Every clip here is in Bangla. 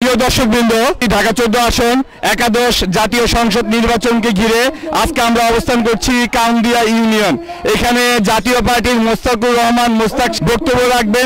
প্রিয় দর্শকবৃন্দ, ঢাকা 14 আসন একাদশ জাতীয় সংসদ নির্বাচনকে ঘিরে আজকে আমরা অবস্থান করছি কাউন্দিয়া ইউনিয়ন। এখানে জাতীয় পার্টির মোস্তাকুর রহমান মোস্তাক বক্তব্য রাখবেন।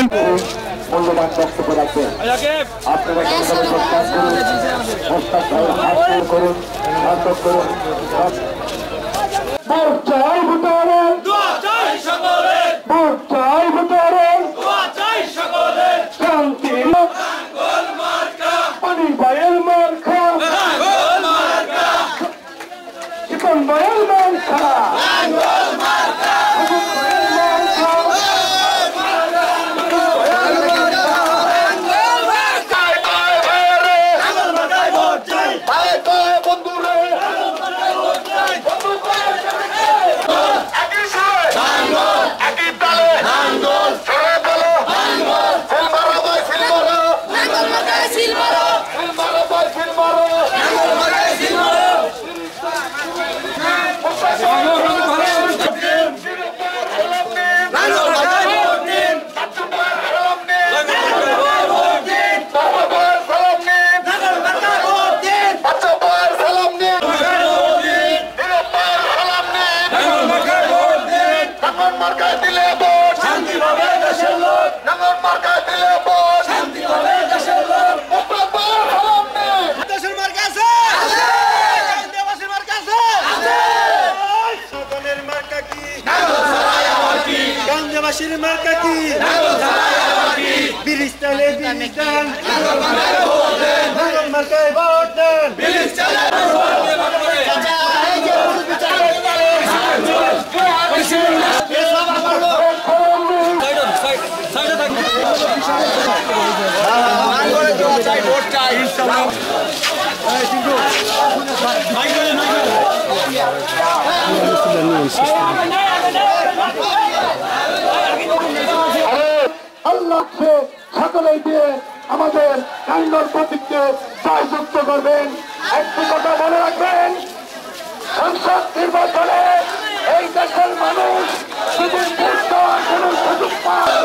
সকলেই দিয়ে আমাদের কান্ডর প্রতীককে জয়যুক্ত করবেন। একটি কথা মনে রাখবেন, সংসদ নির্বাচনে এই দেশের মানুষ শুধু সুযোগ পায়।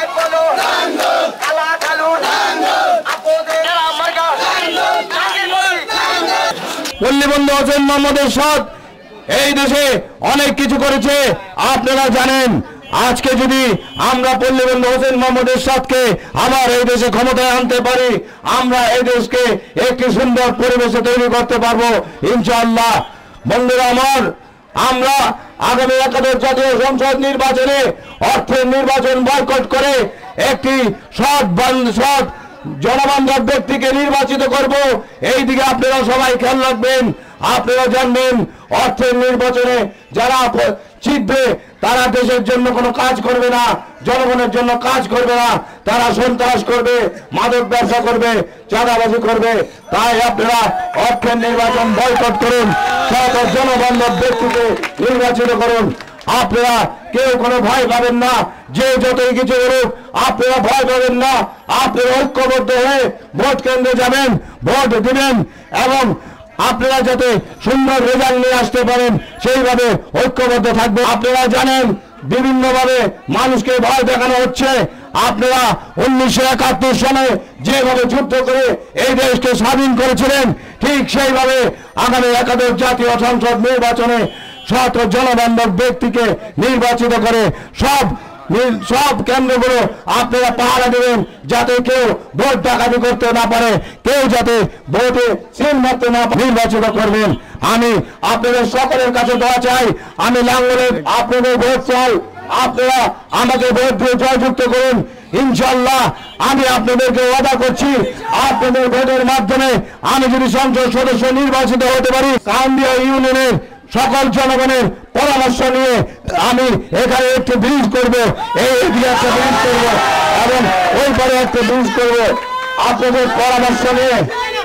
পল্লীবন্ধু হোসেন মোহাম্মদ এরশাদ এই দেশে অনেক কিছু করেছে, আপনারা জানেন। আজকে যদি আমরা পল্লীবন্ধু হোসেন মোহাম্মদ এরশাদকে আবার এই দেশে ক্ষমতায় আনতে পারি, আমরা এই দেশকে একটি সুন্দর পরিবেশে তৈরি করতে পারবো ইনশাআল্লাহ। বন্ধুরা আমার, আমরা আগামী একাদশ জাতীয় সংসদ নির্বাচনে অর্থের নির্বাচন বয়কট করে একটি সৎ জনবান্ধব ব্যক্তিকে নির্বাচিত করব। এই দিকে আপনারা সবাই খেয়াল রাখবেন। আপনারা জানবেন, অর্থের নির্বাচনে যারা জিতবে তারা দেশের জন্য কোনো কাজ করবে না, জনগণের জন্য কাজ করবে না, তারা সন্ত্রাস করবে, মাদক ব্যবসা করবে, চাঁদাবাজি করবে। তাই আপনারা অর্থের নির্বাচন বয়কট করুন, সৎ জনবান্ধব ব্যক্তিকে নির্বাচিত করুন। আপনারা কেউ কোনো ভয় পাবেন না, যে যতই কিছু করুক আপনারা ভয় পাবেন না। আপনারা ঐক্যবদ্ধ হয়ে ভোট কেন্দ্রে যাবেন, ভোট দিবেন এবং আপনারা যাতে সুন্দর রেজাল্ট নিয়ে আসতে পারেন সেইভাবে ঐক্যবদ্ধ থাকবে। আপনারা জানেন বিভিন্নভাবে মানুষকে ভয় দেখানো হচ্ছে। আপনারা 1971 সালে যেভাবে যুদ্ধ করে এই দেশকে স্বাধীন করেছিলেন, ঠিক সেইভাবে আগামী একাদশ জাতীয় সংসদ নির্বাচনে সৎ জনবান্ধব ব্যক্তিকে নির্বাচিত করে সব কেন্দ্রগুলো আপনারা পাহারা দেবেন, যাতে কেউ ভোট ডাকাতি করতে না পারে, কেউ যাতে ভোটে সিল মারতে না পারে, নির্বাচিত করবেন। আমি আপনাদের সকলের কাছে দোয়া চাই, আমি লাঙ্গলের আপনাদের ভোট চাই। আপনারা আমাকে ভোট দিয়ে জয়যুক্ত করুন ইনশাআল্লাহ। আমি আপনাদেরকে ওয়াদা করছি, আপনাদের ভোটের মাধ্যমে আমি যদি সংসদ সদস্য নির্বাচিত হতে পারি, কাউন্দিয়া ইউনিয়নের সকল জনগণের পরামর্শ নিয়ে আমি এখানে একটি ব্রিজ করবো, এইদিকে একটা ব্রিজ করবো এবং ওই পারে একটা ব্রিজ করবো। আপনাদের পরামর্শ নিয়ে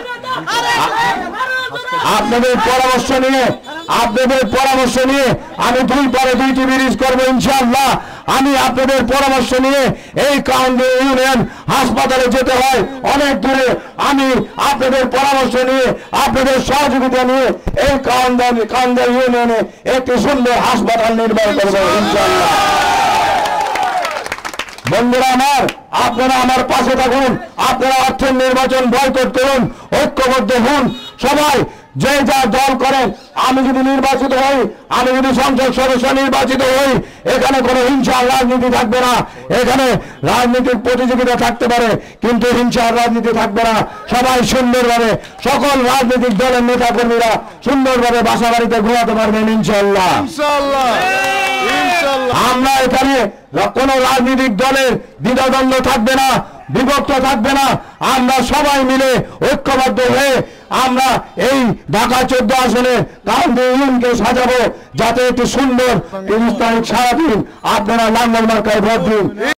আমি দুই পারে দুইটি ব্রিজ করবো ইনশাআল্লাহ। আমি আপনাদের পরামর্শ নিয়ে এই কাউন্দিয়া ইউনিয়ন হাসপাতালে যেতে হয় অনেক দূরে, আমি আপনাদের পরামর্শ নিয়ে আপনাদের সহযোগিতা নিয়ে এই কাউন্দিয়া ইউনিয়নে একটি সুন্দর হাসপাতাল নির্মাণ করবো ইনশাআল্লাহ। বন্ধুরা আমার, আপনারা আমার পাশে থাকুন। আপনারা অর্থের আসবেন, নির্বাচন বয়কট করুন, ঐক্যবদ্ধ হন সবাই, যে যা দল করেন। আমি যদি নির্বাচিত হই, আমি যদি সংসদ সদস্য নির্বাচিত হই, এখানে কোনো হিংসার রাজনীতি থাকবে না। এখানে রাজনীতির প্রতিযোগিতা থাকতে পারে, কিন্তু হিংসার রাজনীতি থাকবে না। সবাই সুন্দরভাবে, সকল রাজনৈতিক দলের নেতা কর্মীরা সুন্দরভাবে বাসা বাড়িতে ঘুমাতে পারবেন ইনশাআল্লাহ। আমরা এখানে কোন রাজনৈতিক দলের দ্বিধাদ্বন্দ্ব থাকবে না, বিভক্ত থাকবে না। আমরা সবাই মিলে ঐক্যবদ্ধ হয়ে আমরা এই ঢাকা 14 আসনে কাউন্টি ইউনিয়নকে সাজাবো, যাতে একটি সুন্দর 30 তারিখ সারাদিন আপনারা লাঙ্গল মার্কায় ভোট দিন।